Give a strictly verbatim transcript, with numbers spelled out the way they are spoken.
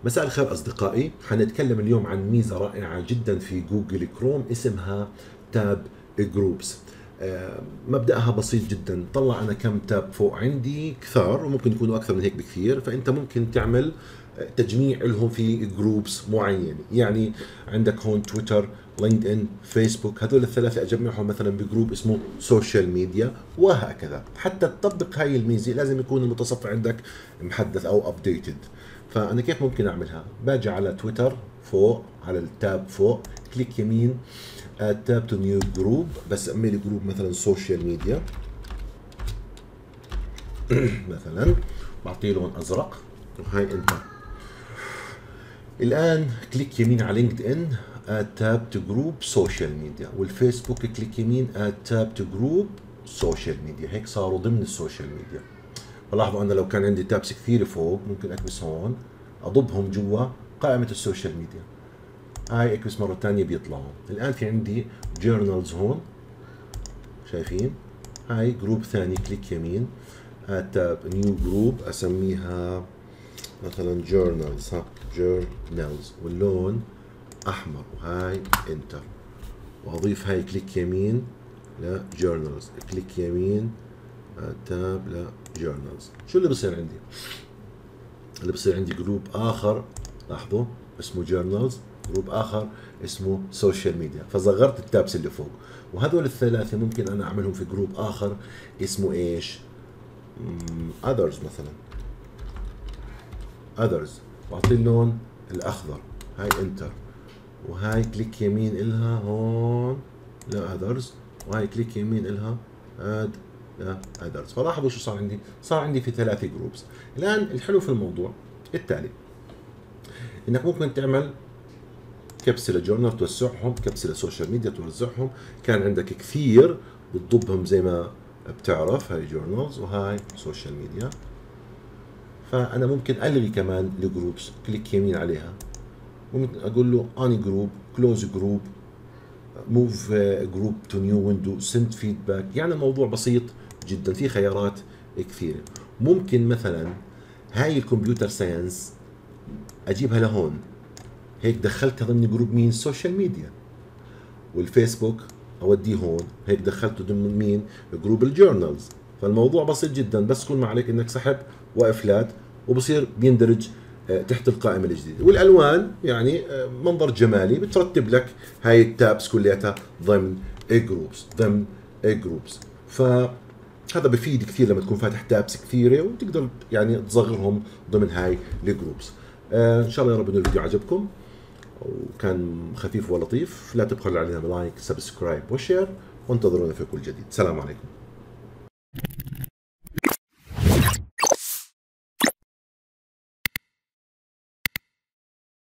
مساء الخير أصدقائي، حنتكلم اليوم عن ميزة رائعة جدا في جوجل كروم اسمها تاب جروبس. مبدأها بسيط جدا. طلع أنا كم تاب فوق عندي كثار، وممكن يكونوا أكثر من هيك بكثير، فأنت ممكن تعمل تجميع لهم في جروبس معينة. يعني عندك هون تويتر، لينكد ان، فيسبوك، هذول الثلاثة أجمعهم مثلا بجروب اسمه سوشيال ميديا، وهكذا. حتى تطبق هاي الميزة لازم يكون المتصفح عندك محدث أو أبديتد. فأنا كيف ممكن أعملها؟ باجي على تويتر فوق، على التاب فوق، كليك يمين، تاب تو نيو جروب، بس أعمل لي جروب مثلا سوشيال ميديا مثلا، بعطيه لون أزرق، وهاي انتر. الآن كليك يمين على لينكد ان، اد تاب تو جروب سوشيال ميديا، والفيسبوك كليك يمين، اد تاب تو جروب سوشيال ميديا. هيك صاروا ضمن السوشيال ميديا. فلاحظوا أنا لو كان عندي تابس كثير فوق ممكن أكبس هون أضبهم جوا قائمة السوشيال ميديا. هاي أكبس مرة ثانية بيطلعوا. الآن في عندي جورنالز هون، شايفين؟ هاي جروب ثاني، كليك يمين، اد تاب نيو جروب، أسميها مثلا جورنالز، ها جورنالز، واللون احمر، وهاي انتر. واضيف هاي كليك يمين لجورنالز، كليك يمين، تاب لجورنالز. شو اللي بصير عندي؟ اللي بصير عندي جروب اخر، لاحظوا اسمه جورنالز، جروب اخر اسمه سوشيال ميديا. فصغرت التابس اللي فوق، وهذول الثلاثه ممكن انا اعملهم في جروب اخر اسمه ايش؟ اذرز مثلا، others، واعطيه اللون الاخضر، هاي انتر، وهاي كليك يمين الها هون لا others، وهاي كليك يمين الها اد لا others. فلاحظوا شو صار عندي؟ صار عندي في ثلاثة جروبس. الان الحلو في الموضوع التالي، انك ممكن تعمل كبسة لجورنال توزعهم، كبسة لسوشيال ميديا توزعهم. كان عندك كثير بتضبهم زي ما بتعرف، هاي جورنالز وهاي سوشيال ميديا. فانا ممكن الغي كمان الجروبس، كليك يمين عليها، ممكن اقول له اني جروب، كلوز جروب، موف جروب تو نيو ويندو، سند فيدباك. يعني الموضوع بسيط جدا، في خيارات كثيره. ممكن مثلا هاي الكمبيوتر ساينس اجيبها لهون، هيك دخلتها ضمن جروب مين؟ السوشيال ميديا. والفيسبوك اوديه هون، هيك دخلته ضمن مين؟ جروب الجورنالز. فالموضوع بسيط جدا، بس كل ما عليك انك سحب وافلات، وبصير بيندرج تحت القائمة الجديدة. والالوان يعني منظر جمالي، بترتب لك هاي التابس كلياتها ضمن جروبس، ضمن جروبس. فهذا بفيد كثير لما تكون فاتح تابس كثيرة، وتقدر يعني تصغرهم ضمن هاي الجروبس. ان شاء الله يا رب انه الفيديو عجبكم وكان خفيف ولطيف. لا تبخلوا علينا بلايك، سبسكرايب وشير، وانتظرونا في كل جديد. السلام عليكم.